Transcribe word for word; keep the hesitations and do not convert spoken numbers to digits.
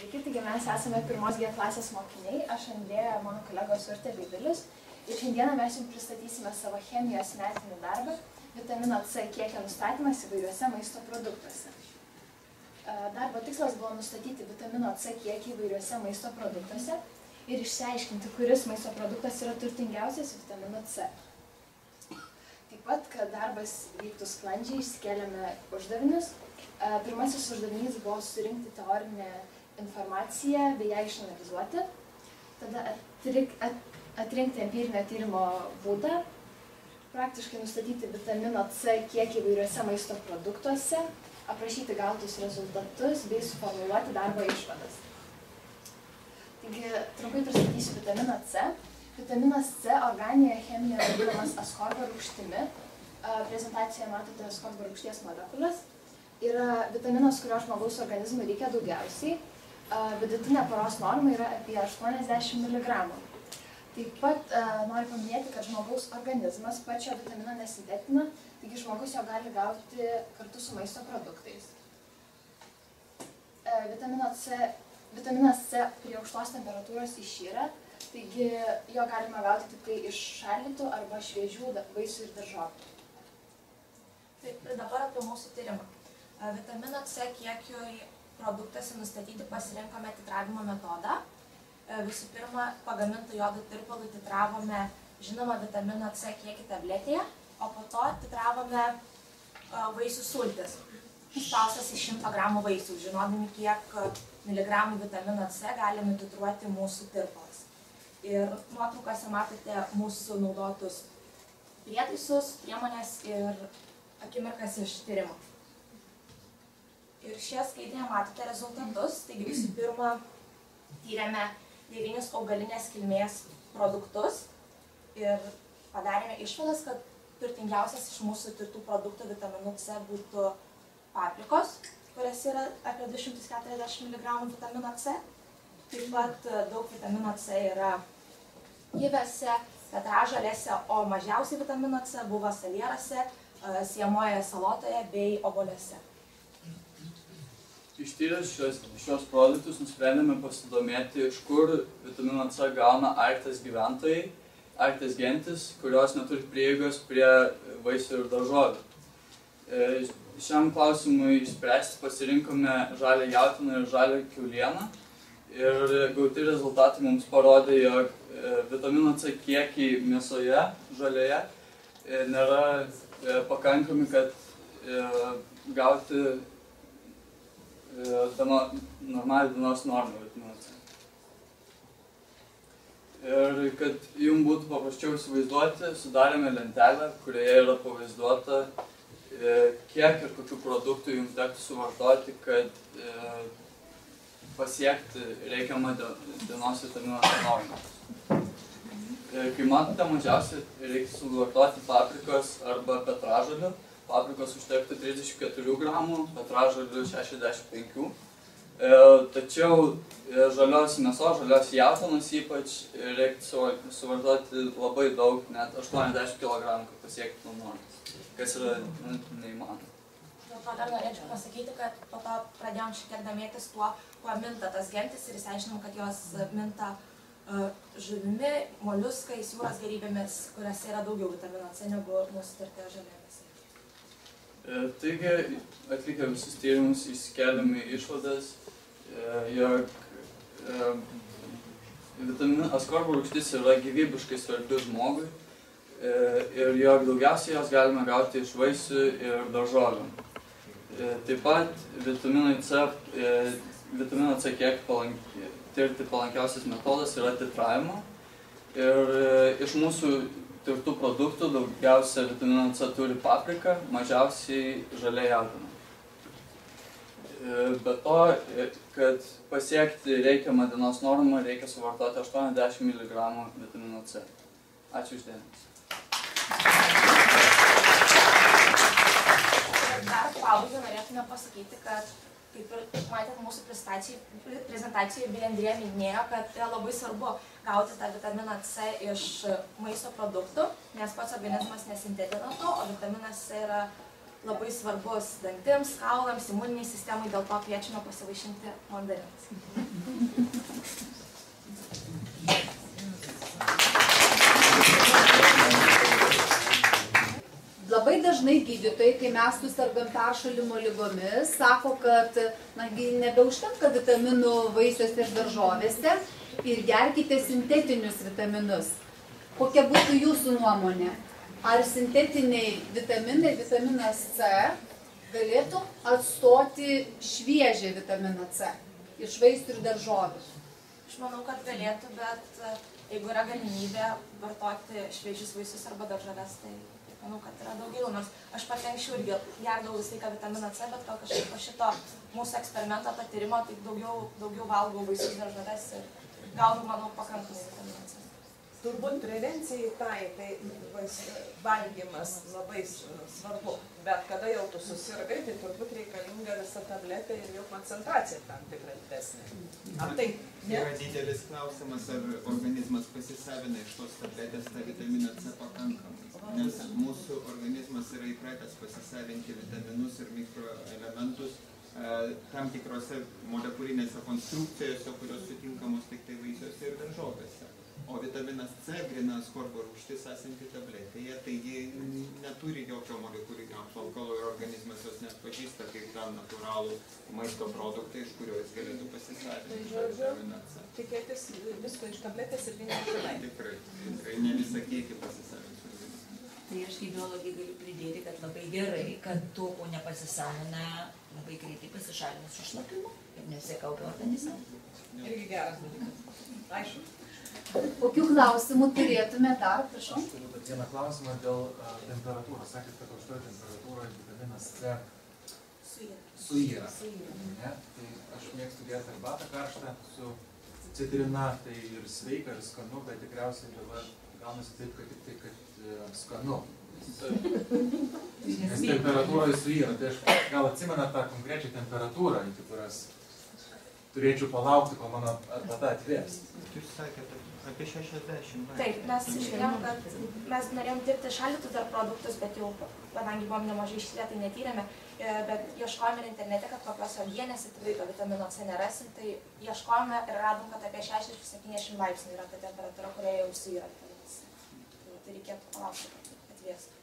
Sveiki, taigi mes esame pirmos G klasės mokiniai, aš Andrėja, mano kolegos Urtė bei Vilius. Ir šiandieną mes jums pristatysime savo chemijos metinį darbą vitamino C kiekio nustatymas įvairiuose maisto produktuose. Darbo tikslas buvo nustatyti vitamino C kiekį įvairiuose maisto produktuose ir išsiaiškinti, kuris maisto produktas yra turtingiausias vitamino C. Taip pat, kad darbas vyktų sklandžiai, išsikėlėme uždavinius. Pirmasis uždavinys buvo surinkti teorinę informaciją bei ją išanalizuoti, tada atrinkti empirinio tyrimo būdą, praktiškai nustatyti vitamino C kiekį įvairiuose maisto produktuose, aprašyti gautus rezultatus bei suformuluoti darbo išvadas. Taigi, trumpai pristatysiu vitaminą C. Vitaminas C organinėje chemijoje vadinamas askorbo rūgštimi. Prezentacijoje matote askorbo rūgšties molekulės. Yra vitaminas, kurio žmogaus organizmui reikia daugiausiai. Vidutinė paros norma yra apie aštuoniasdešimt miligramų. Taip pat noriu paminėti, kad žmogaus organizmas pačio vitamino nesintetina, taigi žmogus jo gali gauti kartu su maisto produktais. Vitaminas C prie aukštos temperatūros išyra, taigi jo galima gauti tik tai iš šaldytų arba šviežių vaisių ir daržovių. Taip, dabar apie mūsų tyrimą. Vitamino C kiekiui produktuose nustatyti pasirinkome titravimo metodą. Visų pirma, pagamintą jodo tirpalui titravome žinomą vitamino C kiekį tabletėje, o po to titravome vaisių sultis, spaustas iš šimto gramų vaisių, žinodami, kiek miligramų vitamino C gali nutitruoti mūsų tirpalas. Ir nuotraukose matote mūsų naudotus prietaisus, priemonės ir akimirkas iš tyrimo. Ir šie skaidrėje matote rezultatus. Taigi visų pirma, tyrėme devynis augalinės kilmės produktus ir padarėme išvadas, kad turtingiausias iš mūsų tirtų produktų vitaminu C būtų paprikos, kurias yra apie du šimtus keturiasdešimt miligramų vitamino C. Taip pat daug vitamino C yra kiviuose, petražolėse, o mažiausiai vitamino C buvo salieruose, sėjamojoje salotoje bei obuoliuose. Ištyręs šios, šios produktus nusprendėme pasidomėti, iš kur vitamino C gauna Arkties gyventojai, Arkties gentis, kurios neturi prieigos prie vaisių ir daržovių. Šiam klausimui išspręsti pasirinkome žalią jautieną ir žalią kiaulieną ir gauti rezultatai mums parodė, jog vitamino C kiekiai mėsoje žalioje nėra pakankami, kad gauti normalią dienos normą vitamino C. Ir kad jums būtų paprasčiau įsivaizduoti, sudarėme lentelę, kurioje yra pavaizduota, kiek ir kokių produktų jums tektų suvartoti, kad pasiekti reikiamą dienos vitamino C normą. Kai matote, mažiausiai reikia suvartoti paprikos arba petražolių. Paprikos užtektų trisdešimt keturių gramų, petražolių šešiasdešimt penkių. Tačiau žalios mėsos, žalios jautienos ypač reiktų suvartoti labai daug, net aštuoniasdešimt kilogramų, kad pasiekti normos, kas yra neįmanoma. Dėl to dar norėčiau pasakyti, kad po to pradėjom šiek tiek domėtis tuo, kuo minta tas gentis ir išsiaiškinom, kad jos minta žuvimi, moliuskais, jūros gėrybėmis, kuriuose yra daugiau vitamino C negu mūsų tirtoje žalioje. Taigi, atlikę visus tyrimus, išsikeliame išvadas, jog askorbo rūgštis yra gyvybiškai svarbi žmogui ir jog daugiausiai jos galime gauti iš vaisių ir daržovių. Taip pat vitamino C, vitamino C kiekį tirti palankiausias metodas yra titravimo ir iš mūsų tirtų produktų daugiausia vitamino C turi paprika, mažiausiai žalia jautiena. Be to, kad pasiekti reikiamą dienos normą, reikia suvartoti aštuoniasdešimt miligramų vitamino C. Ačiū už dėmesį. Dar pabaigai norėtume pasakyti, kad kaip ir matėt mūsų prezentacijoje, bei Andrėja minėjo, kad yra labai svarbu gauti tą vitaminą C iš maisto produktų, nes pats organizmas nesintetina to, o vitaminas C yra labai svarbus dantims, kaulams, imuniniai sistemai, dėl to kviečiame pasivaišinti mandarinais. Labai dažnai gydytojai, kai mes susirgam peršalimo ligomis, sako, kad na, nebeužtenka vitaminų vaisiuose ir daržovėse ir gerkite sintetinius vitaminus. Kokia būtų jūsų nuomonė? Ar sintetiniai vitaminai, vitaminas C, galėtų atstoti šviežią vitaminą C iš vaisių ir daržovių? Aš manau, kad galėtų, bet jeigu yra galimybė vartoti šviežius vaisius arba daržoves, tai manau, kad yra daugiau, nors aš pati anksčiau irgi gerdavau visą laiką vitaminą C, bet gal kažkaip po šito mūsų eksperimento patyrimo, tai daugiau, daugiau valgau vaisius daržoves ir gaunu, manau, pakankamai vitaminą C. Turbūt prevencijai tai, tai valgymas labai svarbu, bet kada jau tu susirgai, tai turbūt reikalinga visa tabletė ir jau koncentracija tam tikrai didesnė. Ar tai? Yra didelis klausimas, ar organizmas pasisavina iš tos tabletės tą vitaminą C pakankamai. Nes mūsų organizmas yra įpratęs pasisavinti vitaminus ir mikroelementus tam tikrose molekulinėse konstrukcijose, kurios sutinkamos tik tai vaisiuose ir daržovėse. O vitaminas C, grina askorbo rūgštis esanti tabletėje, taigi neturi jokio molekulinio apvalkalo ir organizmas jos neatpažįsta kaip tą natūralų maisto produktą, iš kurio jis galėtų pasisavinti vitaminą C. Tikėtis visko iš tabletės ir vienintelai. Tikrai, tikrai ne visą kiekį pasisavinti. Tai aš kaip biologija galiu pridėti, kad labai gerai, kad to, ko nepasisavina, labai greitai pasišalina su šlapimu ir nesikaupia organizme. Irgi geras dalykas. Aišku. Kokių klausimų turėtume dar, prašau? Aš turiu bet vieną klausimą dėl uh, temperatūros. Sakėt, kad aukštoje temperatūroje vitaminas C suyra. Ne? Tai aš mėgstu gerti arbatą karštą su citrina, tai ir sveika, ir skanu, bet tikriausiai dabar gaunasi taip, kad tik tai, kad uh, skanu. Nes temperatūroje suyra. Tai aš gal atsimena tą konkrečią temperatūrą, iki kurios turėčiau palaukti, kol mano arbata atvės. Jūs sakėte apie šešiasdešimt. Taip, mes žiūrėjom, kad mes norėjom tirti šaldytus dar produktus, bet jau, kadangi buvom nemažai išsilę, tai netyrėme, bet ieškojome ir internete, kad kokios uogienėse tikrai to vitamino C nerasim, tai ieškojome ir radom, kad apie šešiasdešimt iki septyniasdešimt laipsnių yra ta temperatūra, kurioje jau suyra. Tai reikėtų palaukti, kad atvės.